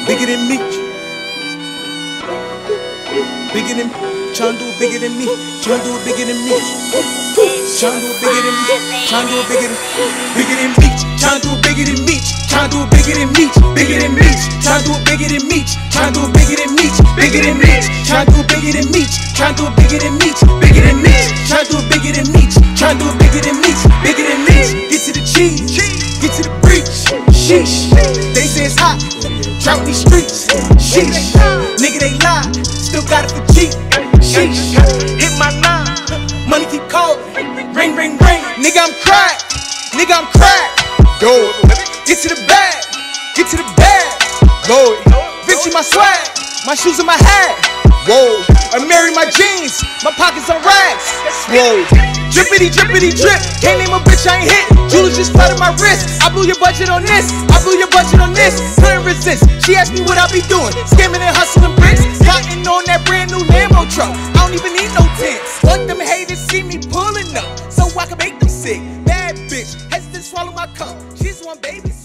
bigger than me. Bigger than, tryna do it bigger than me. Tryna do it bigger than me. Tryna do it bigger than me. Tryna do it bigger than me. Tryna do it bigger than me. Tryna do it bigger than me. Bigger than me. Tryna do it bigger than me. Tryna do it bigger than me. Bigger than me. Tryna do it bigger than me. Tryna do it bigger than me. Bigger than me. Tryna do it bigger than me. Tryna do it bigger than me. Bigger than me. Get to the cheese. Get to the breach. Sheesh. They say it's hot. Drought in these streets. Sheesh. Nigga, they lie. Still got it for cheap. Sheesh. Hit my nine. Money keep calling. Ring, ring, ring. Nigga, I'm cracked. Nigga, I'm cracked. Go. Get to the bag. Get to the bag. Go. Vinci my swag. My shoes in my hat. Whoa. I'm married my jeans. My pockets on rags. Whoa. Drippity, drippity, drip. Can't name a bitch I ain't hit. Jewels just flooded my wrist. I blew your budget on this. I blew your budget on this. Couldn't resist. She asked me what I be doing. Scamming and hustling bricks. Plotting on that brand new Lambo truck. I don't even need no tents. Want them haters see me pulling up, so I can make them sick. Bad bitch, hesitant to swallow my cup. She's one baby.